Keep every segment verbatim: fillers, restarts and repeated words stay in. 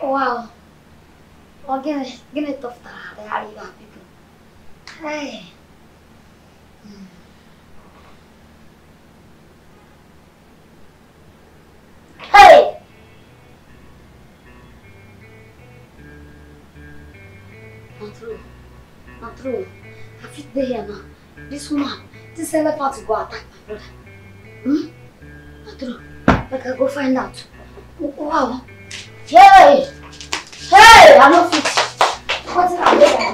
wow. Again, again, tough to hurry up, people. Hey. Hey! Not true. Not true. I fit there now. This woman, this elephant to go attack my brother. Hmm? Not true. Like I go find out. Wow. Hey! Hey! I'm not fit. What's it there?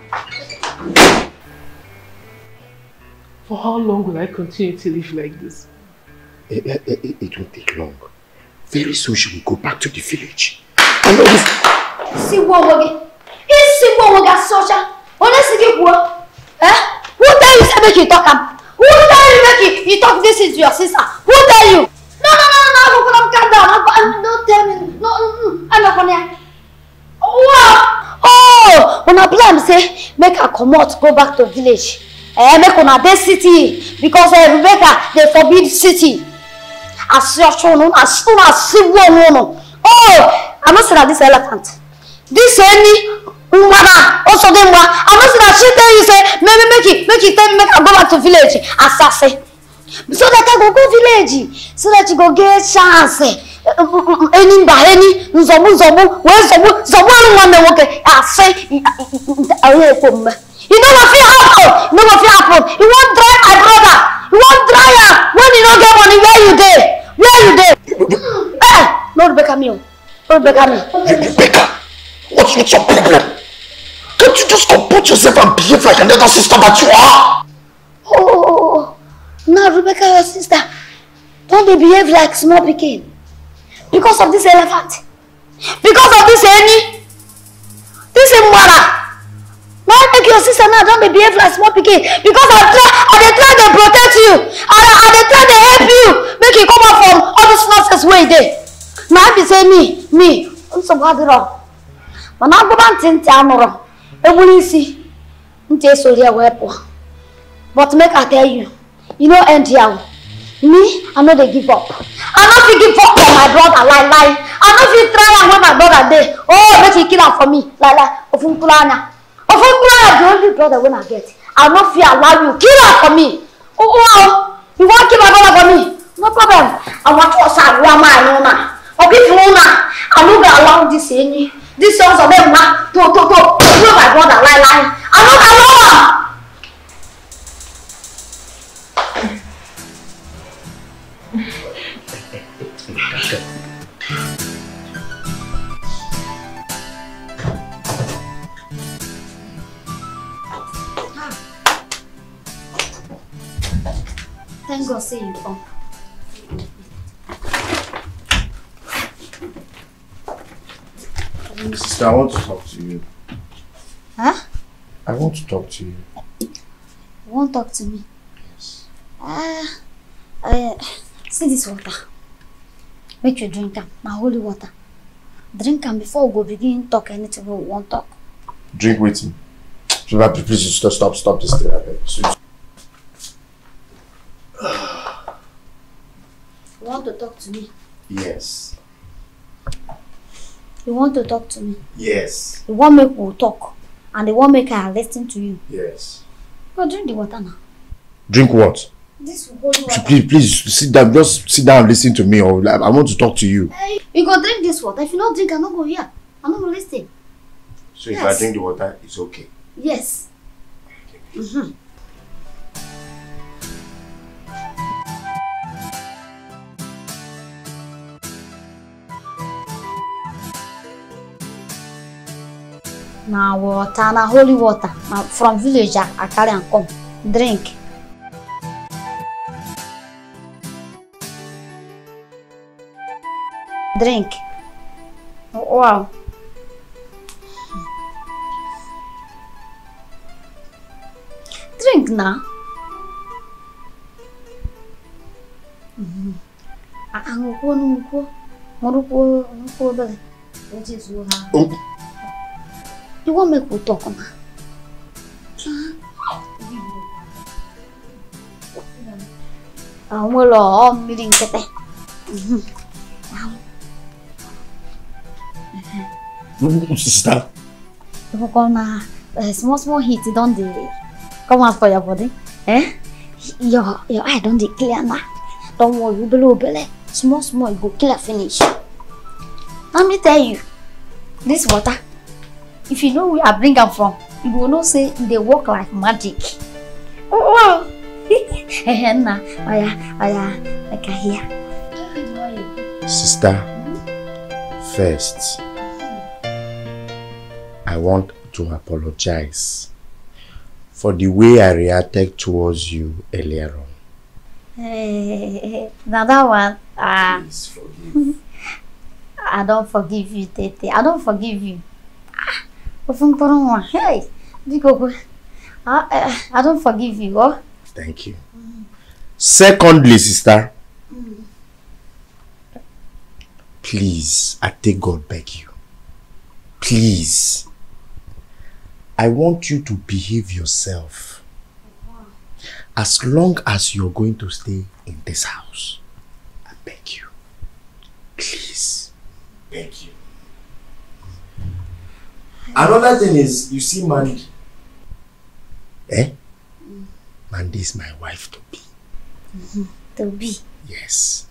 For how long will I continue to live like this? It, it, it, it won't take long. Very soon she will go back to the village. And all this... See what we're getting? See what we got, social? Honestly, what? Eh? Who tell you to make you talk? Who tell you make you, you talk this to your sister? Who tell you? No, no, no, no, no, no, calm down. I'm, don't tell me. No, I'm not gonna. Wow! Oh, when I plan say, make her come out, go back to village. Eh, make her the city because uh, Rebecca they forbid city. As your children, as soon as she won't. Oh, I'm not saying that this elephant. This any woman also them one. I'm not saying that she tell you say, maybe make it, make it, make her go back to village. As I say. So that I go go village, so that you go get chance. Any by any, zobu zobu, where zobu zobu one me okay. I say, I will come. You know what feel happen? You know what feel happen? You won't dry my brother. You won't dry her when you don't get money. Where you there? Where you there? Eh, no Rebecca me. No Rebecca me. Rebecca, what's what's your problem? Can't you just comport yourself and behave like another sister that you are? Oh. Now, Rebecca, your sister, don't they behave like small pikin? Because of this elephant. Because of this any. This is mother. Now make your sister now don't they behave like small pikin. Because I try, I they try to protect you. I, I they try to help you. Make you come out from all this nonsense way there. Now if you say me, me, I'm so bad wrong. But now go back to Tamara. Everybody see. But make I tell you. You know, end here. Me, I know they give up. I know if you give up for my brother, like, like. I know if you try and when my brother there. Oh, let you kill her for me. Like, like, Ofunkulana. Ofunkulana, the only brother when I get. I know if you allow you, kill her for me. Oh, wow. You want to kill my brother for me? No problem. I want to say, why am I alone? Okay, if you want I know they allow this any. This sons of them, to, to, to, to kill my brother, like, like. I know they allow her. Thank God, see you come. Sister, I want to talk to you. Huh? I want to talk to you. You won't talk to me? Yes. Ah, uh, uh, see this water. Make you drink them. My holy water. Drink them before we go begin talk anything we won't talk. Drink with me. Please stop, stop, stop this thing. You want to talk to me? Yes. You want to talk to me? Yes. You want me to talk, and you want me to listen to you? Yes. Go drink the water now. Drink what? This holy water. Please, please sit down. Just sit down and listen to me, or I want to talk to you. Hey, you go drink this water. If you don't drink, I'm not go here. I'm not going to listen. So if yes. I drink the water, it's okay? Yes. Mm-hmm. Now water, now holy water. Now from village, I carry and come. Drink. Drink. Oh, wow. Drink now. Mm-hmm. I'm going to go. I'm going to go. You want me to talk now? I'm going to meeting today. Sister. You're gonna uh, small small heat don't they come out for your body? Eh? Your your eye don't clear now. Don't worry, you below belly. Small small you go clear finish. Let me tell you, this water, if you know where I bring them from, you will not say they work like magic. Oh wow! Nah, oh yeah, oh yeah, like I hear. Sister, first, I want to apologize for the way I reacted towards you earlier on. Hey, now that one, ah, uh, please forgive. I don't forgive you, Tete. I don't forgive you. Ah, hey, I, I don't forgive you. Oh. Thank you. Mm. Secondly, sister, mm. please, I take God beg you. Please, I want you to behave yourself. Wow. As long as you're going to stay in this house, I beg you. Please, beg you. Another thing is, you see Mandy. Eh? Mm. Mandy is my wife to be. Mm-hmm. To be? Yes.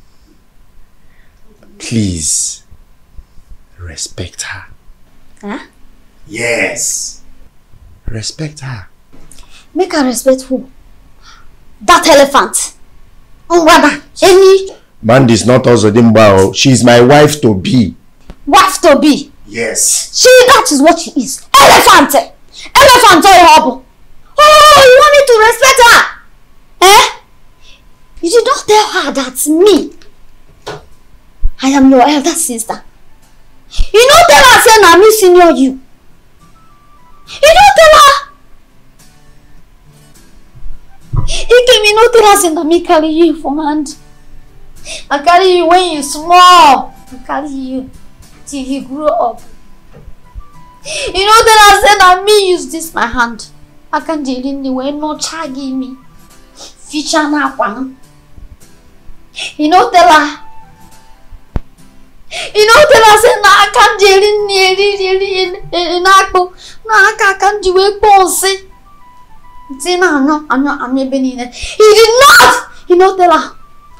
Please, respect her. Huh? Yes. Respect her. Make her respect who? That elephant. Oh, any? Mandy is not also Dimba. She is my wife to be. Wife to be? Yes. She, that is what she is. Elephant. Elephant or hobble. Oh, you want me to respect her? Eh? You did not tell her that's me. I am your elder sister. You don't tell her say na me senior you. You don't tell her. You can me not tell her say na me carry you for hand. I carry you when you small. I carry you till you grow up. You know that I said that me use this my hand. I can't deal in the way no chagi me. Feature na one. You know tell her. You know tell her say na I can't deal in the in akpo. Na I can't do a bossy. Say no no I'm not I'm not being in. He did not. You know tell her.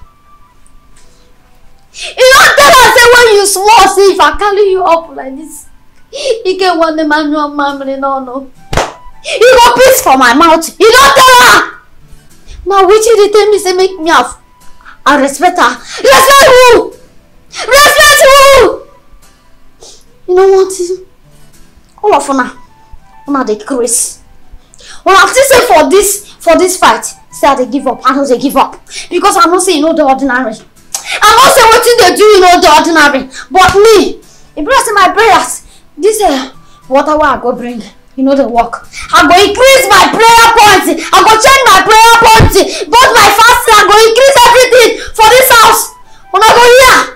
You don't tell her say when you small, see if I carry you up like this. You can want the manual memory, no, no. You go piss for my mouth. You don't tell her. Now which you tell me say make me off. I respect her. Respect who? Respect who? You know what? All of una, una dey craze. When I say for this for this fight, say I dey give up. I know they give up because I know say you know the ordinary. I'm not saying what they do, you know, the ordinary. But me, if I say my prayers, this uh, water what I go bring, you know the work. I go increase my prayer points. I go change my prayer points. Both my fasting, I go increase everything for this house. When I go here.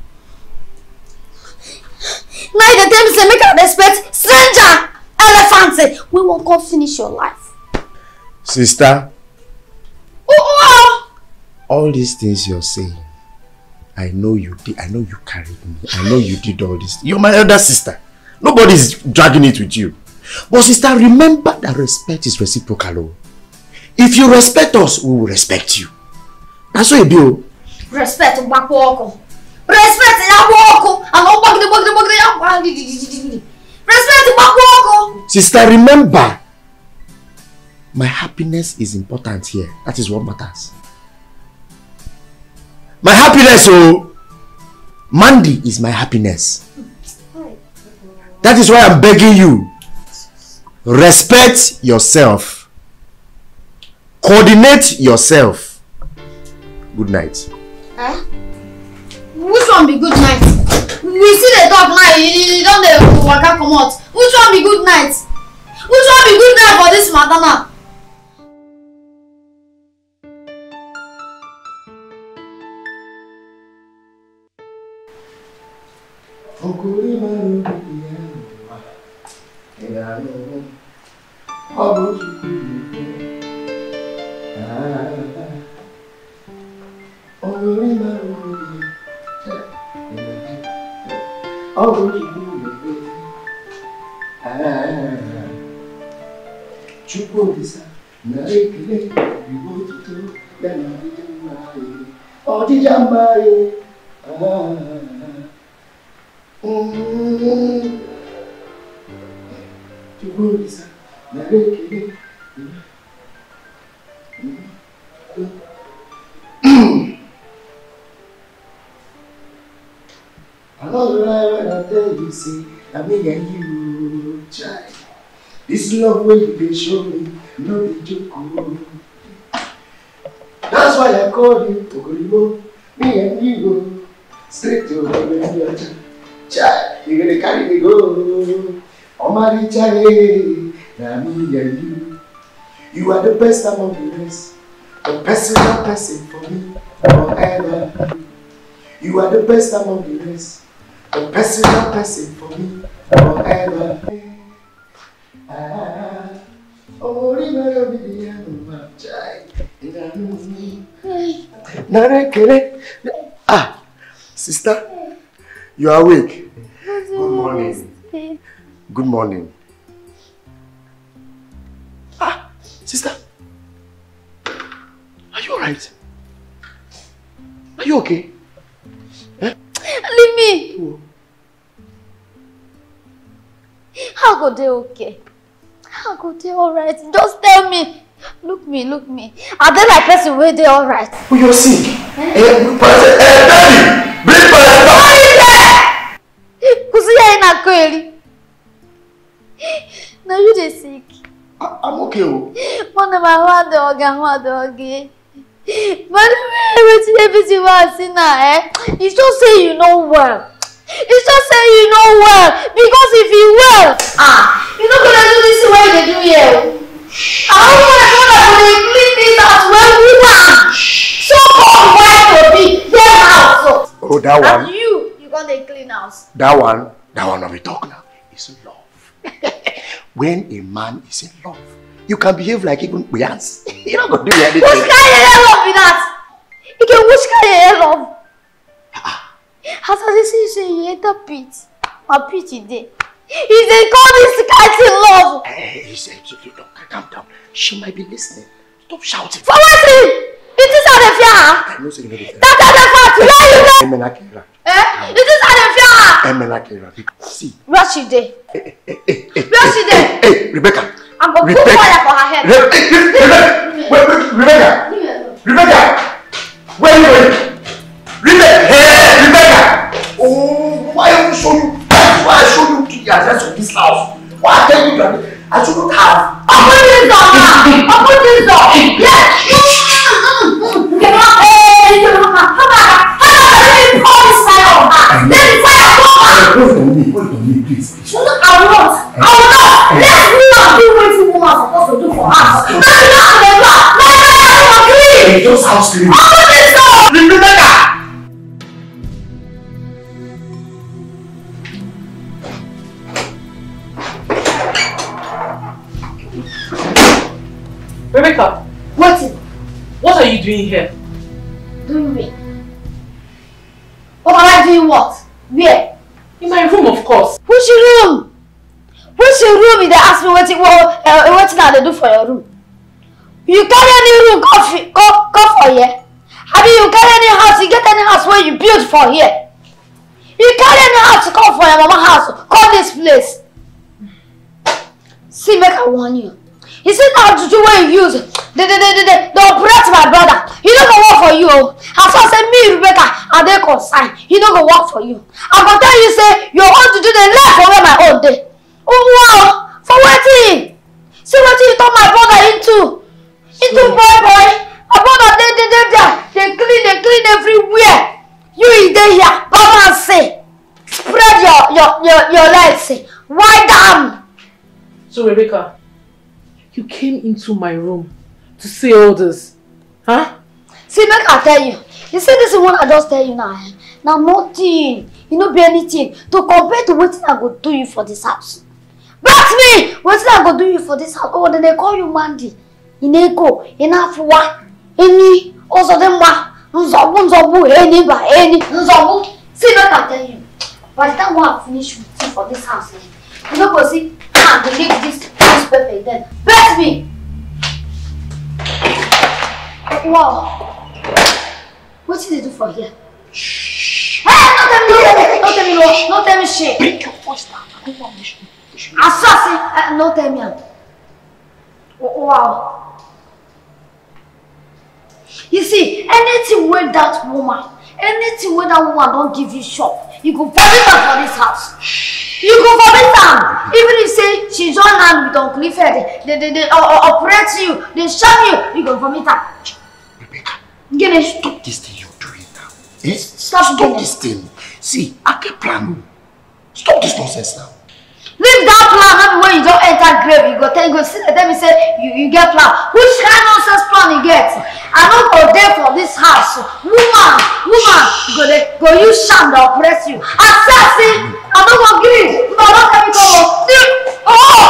Now the time say make I respect stranger elephants. We won't go finish your life. Sister. Oh, oh. All these things you're saying, I know you did. I know you carried me. I know you did all this. You're my elder sister. Nobody's dragging it with you. But sister, remember that respect is reciprocal. If you respect us, we will respect you. That's what you do. Respect, Mbako. Respect, Yaboko. And all back the back the back the respect, Mbako. Sister, remember, my happiness is important here. That is what matters. My happiness, oh, Mandy is my happiness. That is why I'm begging you. Respect yourself. Coordinate yourself. Good night. Eh? Which one be good night? We see the dog now, you don't know what can come out. Which one be good night? Which one be good night for this matter now? Chukwudisa, Narekele, Ribotuto, Yanadijambaye, Odijambaye. Chukwudisa, Narekele. I know right when I tell you, see, I mean, and you, child. This love way they show me, no be joke. That's why I call you Ogoribo, me and you, straight to the child. You're gonna carry me go. Oh my child, now me and you. You are the best among the rest, the personal person for me forever. You are the best among the rest. The personal person for me forever. Ah, oh, remember me, my child. Ah, sister, you are awake. Good morning. Good morning. Ah, sister, are you alright? Are you okay? Eh? Leave me. Oh. How go they okay? How go they alright? Just tell me. Look me, look me. Are they like person where they alright? Oh, you're sick. Eh? Eh, Pastor, eh, Daddy! Bring Pastor! Why is that? Who's here in a query? Now you they sick. I, I'm okay. Oh. One of my one dog and one dog. But everything everything was in there, eh? It's just say you know well. It's just say you know well. Because if you well, ah, you're not gonna do this way they do here. I don't wanna know that when they clean this house when we want. So called wife will be their house. Oh, that one. And you, you gonna clean house. That one, that one of we talk now is love. When a man is in love, you can behave like even Beyonce. You're not going to do anything. Which kind of love is that? You can which kind of love? As I say, you say you hate a pit. My pity day. He said, call this kind of love. Hey, he said, calm down. She might be listening. Stop shouting. For what thing? It is out of fear. I know saying anything. That's out of fear. Where you go? Emena Kira. Eh? It is out of fear. Emena Kira. See. Where she dey? Hey, hey, hey, hey. Where she dey? Hey, Rebecca. I'm going to put fire for her head. Re Re Re Re Rebecca! Rebecca! Where are you going? Rebecca! Hey, Rebecca! Oh, why don't you show you? Why I show you to the address of this house? Why I tell you that I should not have? Open this door now! Open this door! Yes! Come on! Hey, come on! Come on! How about let me pour this fire on her? Let me fire on her! Wait on me, wait on me, please. I will not! I will not! Let's not do what you woman supposed to do for us! No, no, no, no! No, no, no, please! Hey, just house cleaning. Open this door! Rebecca! Rebecca, What? what are you doing here? Doing me? What am I doing what? Where? In my room, of course. Which room? Which room? They ask me what it what uh, what now they do for your room. You carry any room go go go for here? I mean you carry any house, you get any house where you build for here. You carry any house to come for your mama house, call this place. See, make I warn you. You see now to do what you use. They they they they they operate my brother. He don't go work for you. As I say me, Rebecca, and they consign. He don't go work for you. I'm gonna tell you say your own to do the left for where my own day. Oh wow! For waiting. See what you turn my brother into. Into boy boy. My brother they they they they they clean they clean everywhere. You in there here. Come and say. Spread your your your your legs. Why down? So Rebecca, you came into my room to say all this, huh? See, make I tell you. You see this one I just tell you now. Eh? Now nothing. You know be anything to compare to what I go do you for this house. But me, what I go do you for this house? Oh, then they call you Mandy. In Eko, in Afua, any also them wa Nzobu Nzobu any by any Nzobu. See, make I tell you. By the time I finish with you for this house, eh? You know go see. and delete this newspaper then. Bet me! Wow. What did they do for here? Shh. Hey, don't tell me, don't tell me, don't tell me, don't tell me shit. Break your voice down. I don't want this. Assassin, uh, don't tell me. Wow. You see, anything where that woman, anything where that woman don't give you shop, you go forbid her for this house. You go forbid her. Even if say she join hand with Uncle Ife, they, they, they, they uh, operate you, they shove you, you go forbid her. Rebecca, Give me. stop this thing you're doing now. Eh? Stop, Stop this thing. See, I can plan. Stop this nonsense now. Leave that plan, not when you don't enter grave, you go tell you go sit there, tell me say you, you get plan. Which kind of nonsense plan you get? I don't go there for this house. Woman, woman, go there, go use sham to oppress you. Assassin! I don't go give it. No, don't tell me go. Oh!